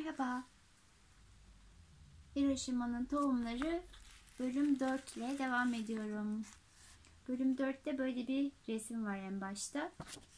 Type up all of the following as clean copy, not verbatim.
Merhaba. Hiroşima'nın tohumları bölüm 4 ile devam ediyorum. Bölüm 4'te böyle bir resim var en başta.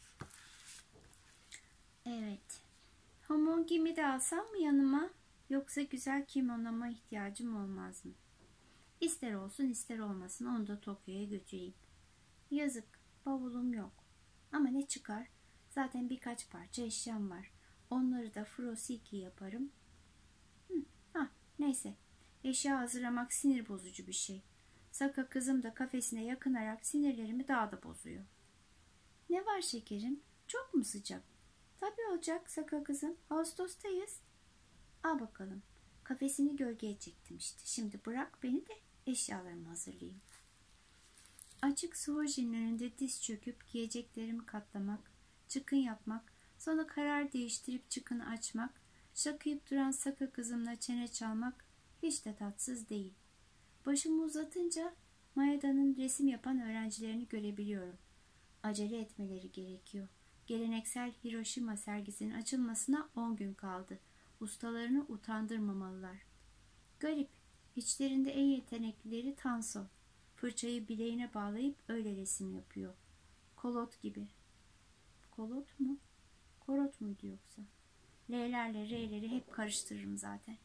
Evet. Homogimi de alsam mı yanıma, yoksa güzel kimonoma ihtiyacım olmaz mı? İster olsun ister olmasın, onu da Tokyo'ya götüreyim. Yazık, bavulum yok. Ama ne çıkar? Zaten birkaç parça eşyam var. Onları da furosiki yaparım. Neyse. Eşya hazırlamak sinir bozucu bir şey. Saka kızım da kafesine yakınarak sinirlerimi daha da bozuyor. Ne var şekerim? Çok mu sıcak? Tabii olacak Saka kızım. Ağustos'tayız. Al bakalım. Kafesini gölgeye çektim işte. Şimdi bırak beni de eşyalarımı hazırlayayım. Açık suhojinin önünde diz çöküp giyeceklerimi katlamak, çıkın yapmak, sonra karar değiştirip çıkını açmak, şakıyıp duran Saka kızımla çene çalmak hiç de tatsız değil. Başımı uzatınca Maeda'nın resim yapan öğrencilerini görebiliyorum. Acele etmeleri gerekiyor. Geleneksel Hiroşima sergisinin açılmasına 10 gün kaldı. Ustalarını utandırmamalılar. Garip, içlerinde en yeteneklileri Tanso. Fırçayı bileğine bağlayıp öyle resim yapıyor. Kolot gibi. Kolot mu? Korot muydu yoksa? L'lerle R'leri hep karıştırırım zaten.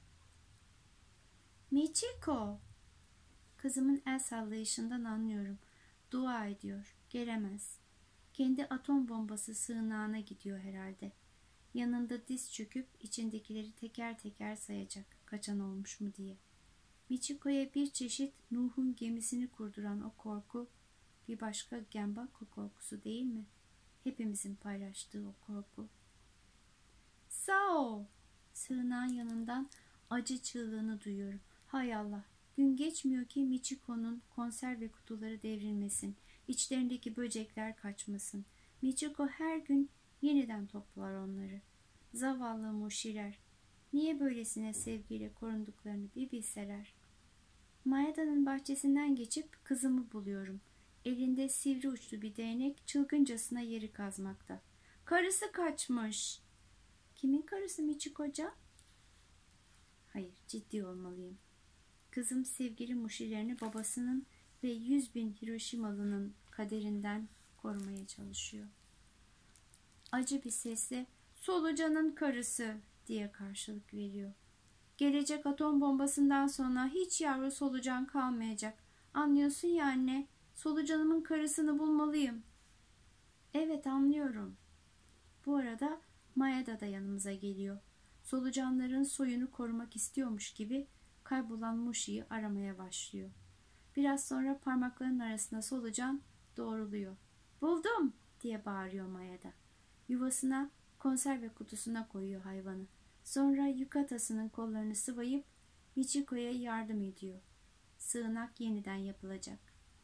Michiko! Kızımın el sallayışından anlıyorum. Dua ediyor. Gelemez. Kendi atom bombası sığınağına gidiyor herhalde. Yanında diz çöküp içindekileri teker teker sayacak. Kaçan olmuş mu diye. Michiko'ya bir çeşit Nuh'un gemisini kurduran o korku bir başka Genbaku korkusu değil mi? Hepimizin paylaştığı o korku. Sao! Sığınağın yanından acı çığlığını duyuyorum. Hay Allah! Gün geçmiyor ki Michiko'nun konserve kutuları devrilmesin. İçlerindeki böcekler kaçmasın. Michiko her gün yeniden toplar onları. Zavallı muşiler. Niye böylesine sevgiyle korunduklarını bir bilseler. Maeda'nın bahçesinden geçip kızımı buluyorum. Elinde sivri uçlu bir değnek çılgıncasına yeri kazmakta. Karısı kaçmış. Kimin karısı Michiko'ca? Hayır, ciddi olmalıyım. Kızım sevgili muşilerini babasının ve 100.000 Hiroşimalı'nın kaderinden korumaya çalışıyor. Acı bir sesle "Solucanın karısı" diye karşılık veriyor. Gelecek atom bombasından sonra hiç yavru solucan kalmayacak. Anlıyorsun ya anne, solucanımın karısını bulmalıyım. Evet, anlıyorum. Bu arada Maeda da yanımıza geliyor. Solucanların soyunu korumak istiyormuş gibi kaybolan Mushi'yi aramaya başlıyor. Biraz sonra parmaklarının arasında solucan doğruluyor. "Buldum!" diye bağırıyor Maeda. Yuvasına, konserve kutusuna koyuyor hayvanı. Sonra yukatasının kollarını sıvayıp Michiko'ya yardım ediyor. Sığınak yeniden yapılacak.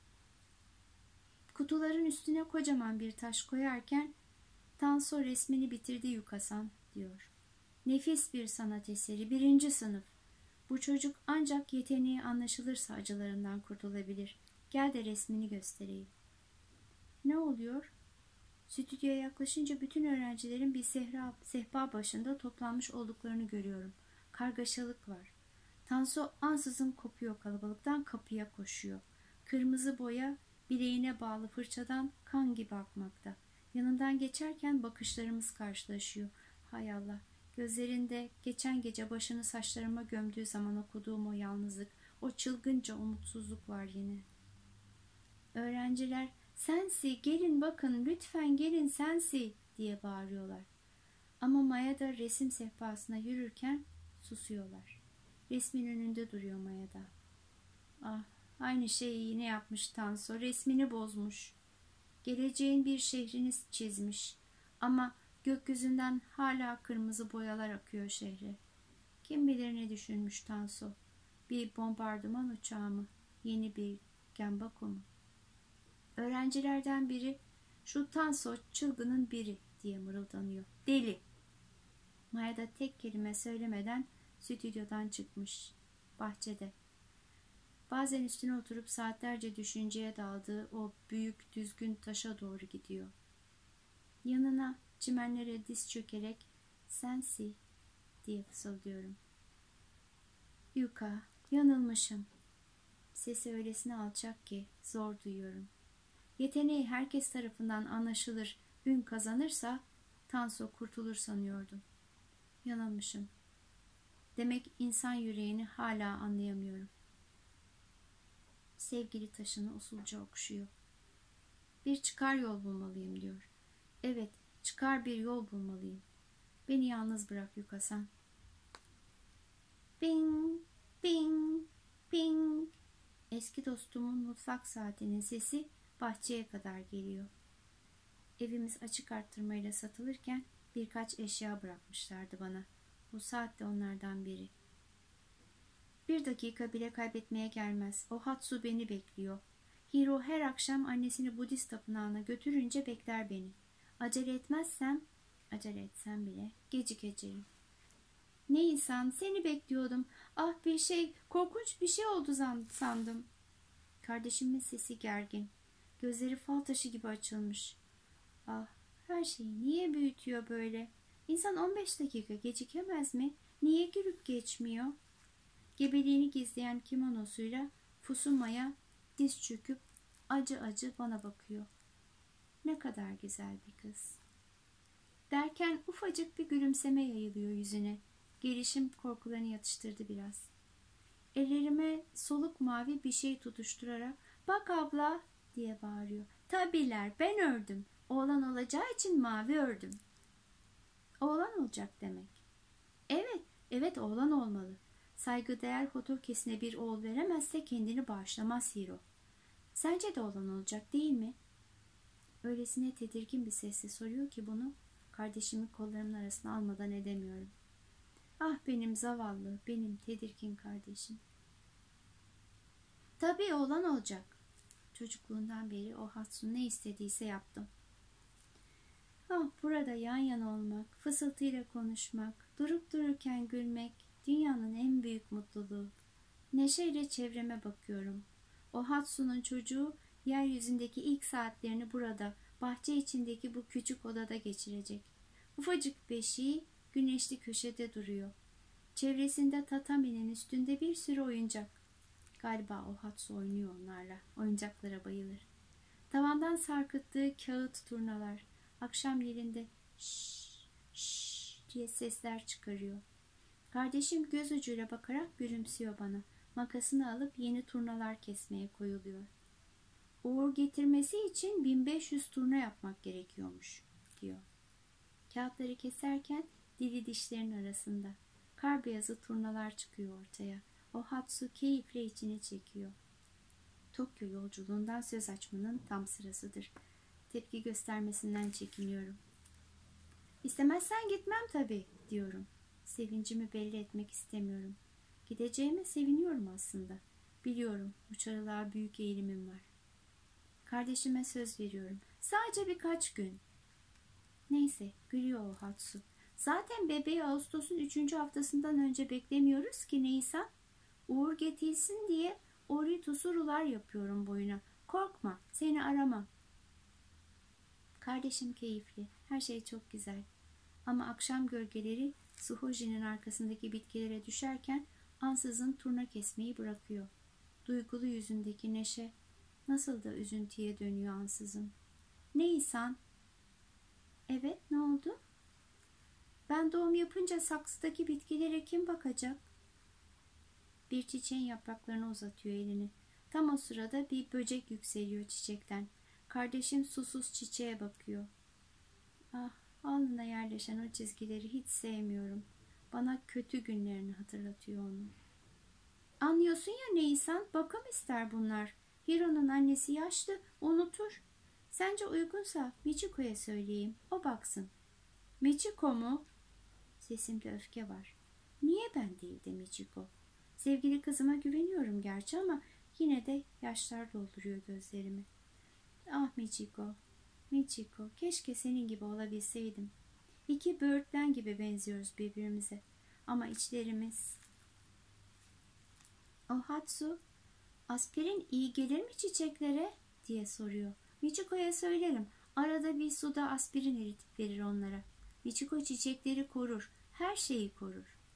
Kutuların üstüne kocaman bir taş koyarken Tanso resmini bitirdi Yukasan diyor. Nefis bir sanat eseri, 1. sınıf. Bu çocuk ancak yeteneği anlaşılırsa acılarından kurtulabilir. Gel de resmini göstereyim. Ne oluyor? Stüdyoya yaklaşınca bütün öğrencilerin bir sehpa başında toplanmış olduklarını görüyorum. Kargaşalık var. Tanso ansızın kopuyor kalabalıktan, kapıya koşuyor. Kırmızı boya bileğine bağlı fırçadan kan gibi akmakta. Yanından geçerken bakışlarımız karşılaşıyor. Hay Allah, gözlerinde geçen gece başını saçlarıma gömdüğü zaman okuduğum o yalnızlık, o çılgınca umutsuzluk var yine. Öğrenciler "Sensi, gelin bakın, lütfen gelin Sensi" diye bağırıyorlar. Ama Maeda resim sehpasına yürürken susuyorlar. Resmin önünde duruyor Maeda. Ah, aynı şeyi yine yapmış Tanso, resmini bozmuş. Geleceğin bir şehrini çizmiş. Ama gökyüzünden hala kırmızı boyalar akıyor şehre. Kim bilir ne düşünmüş Tanso? Bir bombardıman uçağı mı? Yeni bir Genbaku mu? Öğrencilerden biri "Şu Tanso çılgının biri" diye mırıldanıyor. Deli. Maeda tek kelime söylemeden stüdyodan çıkmış. Bahçede. Bazen üstüne oturup saatlerce düşünceye daldığı o büyük düzgün taşa doğru gidiyor. Yanına çimenlere diz çökerek "Sensi" diye fısıldıyorum. Yuka, yanılmışım. Sesi öylesine alçak ki zor duyuyorum. Yeteneği herkes tarafından anlaşılır, ün kazanırsa Tanso kurtulur sanıyordum. Yanılmışım. Demek insan yüreğini hala anlayamıyorum. Sevgili taşını usulca okşuyor. Bir çıkar yol bulmalıyım diyor. Evet, çıkar bir yol bulmalıyım. Beni yalnız bırak Yuka-san. Bing, bing, bing. Eski dostumun mutfak saatinin sesi bahçeye kadar geliyor. Evimiz açık arttırmayla satılırken birkaç eşya bırakmışlardı bana. Bu saat de onlardan biri. 1 dakika bile kaybetmeye gelmez. O Hatsu beni bekliyor. Hiro her akşam annesini Budist tapınağına götürünce bekler beni. Acele etsem bile gecikeceğim. Ne insan, seni bekliyordum. Ah korkunç bir şey oldu sandım. Kardeşimin sesi gergin. Gözleri fal taşı gibi açılmış. Ah, her şeyi niye büyütüyor böyle? İnsan 15 dakika gecikemez mi? Niye gülüp geçmiyor? Gebeliğini gizleyen kimonosuyla Fusuma'ya diz çöküp acı acı bana bakıyor. Ne kadar güzel bir kız. Derken ufacık bir gülümseme yayılıyor yüzüne. Gelişim korkularını yatıştırdı biraz. Ellerime soluk mavi bir şey tutuşturarak "Bak abla!" diye bağırıyor. "Tabiler, ben ördüm. Oğlan olacağı için mavi ördüm." Oğlan olacak demek. Evet oğlan olmalı. Saygıdeğer Hotokesine bir oğul veremezse kendini bağışlamaz Hiro. Sence de oğlan olacak değil mi? Öylesine tedirgin bir sesle soruyor ki bunu kardeşimi kollarımın arasına almadan edemiyorum. Ah benim zavallı, benim tedirgin kardeşim. Tabii oğlan olacak. Çocukluğundan beri o Hatsu ne istediyse yaptım. Ah burada yan yana olmak, fısıltıyla konuşmak, durup dururken gülmek dünyanın en büyük mutluluğu. Neşeyle çevreme bakıyorum. O Hatsu'nun çocuğu yeryüzündeki ilk saatlerini burada, bahçe içindeki bu küçük odada geçirecek. Ufacık beşiği güneşli köşede duruyor. Çevresinde tataminin üstünde bir sürü oyuncak. Galiba o Hatsu oynuyor onlarla. Oyuncaklara bayılır. Tavandan sarkıttığı kağıt turnalar. Akşam yerinde şşş şşş diye sesler çıkarıyor. Kardeşim göz ucuyla bakarak gülümsüyor bana. Makasını alıp yeni turnalar kesmeye koyuluyor. Uğur getirmesi için 1500 turna yapmak gerekiyormuş diyor. Kağıtları keserken dili dişlerin arasında. Kar beyazı turnalar çıkıyor ortaya. O Hatsu keyifle içine çekiyor. Tokyo yolculuğundan söz açmanın tam sırasıdır. Tepki göstermesinden çekiniyorum. İstemezsen gitmem tabii diyorum. Sevincimi belli etmek istemiyorum. Gideceğime seviniyorum aslında. Biliyorum uçarılığa büyük eğilimim var. Kardeşime söz veriyorum. Sadece birkaç gün. Neyse gülüyor o Hatsu. Zaten bebeği Ağustos'un 3. haftasından önce beklemiyoruz ki Nisan. Uğur getirsin diye oritusu rular yapıyorum boyuna. Korkma, seni aramam. Kardeşim keyifli, her şey çok güzel. Ama akşam gölgeleri Suhoji'nin arkasındaki bitkilere düşerken ansızın turna kesmeyi bırakıyor. Duygulu yüzündeki neşe nasıl da üzüntüye dönüyor ansızın. Nisan? Evet, ne oldu? Ben doğum yapınca saksıdaki bitkilere kim bakacak? Bir çiçeğin yapraklarını uzatıyor elini. Tam o sırada bir böcek yükseliyor çiçekten. Kardeşim susuz çiçeğe bakıyor. Ah, alnına yerleşen o çizgileri hiç sevmiyorum. Bana kötü günlerini hatırlatıyor onu. Anlıyorsun ya Nisan, bakım ister bunlar. Hiro'nun annesi yaşlı, unutur. Sence uygunsa Michiko'ya söyleyeyim, o baksın. Michiko mu? Sesimde öfke var. Niye ben değil de Michiko? Sevgili kızıma güveniyorum gerçi ama yine de yaşlar dolduruyor gözlerimi. Ah Michiko, Michiko, keşke senin gibi olabilseydim. İki böğürtlen gibi benziyoruz birbirimize. Ama içlerimiz... O Hatsu, aspirin iyi gelir mi çiçeklere? Diye soruyor. Michiko'ya söylerim. Arada bir suda aspirin eritip verir onlara. Michiko çiçekleri korur. Her şeyi korur.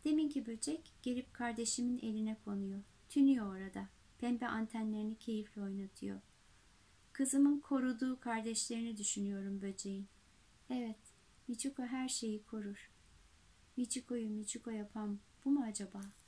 Deminki böcek gelip kardeşimin eline konuyor. Tünüyor orada. Pembe antenlerini keyifle oynatıyor. Kızımın koruduğu kardeşlerini düşünüyorum böceğin. Evet, Michiko her şeyi korur. Michiko'yu Michiko yapan bu mu acaba?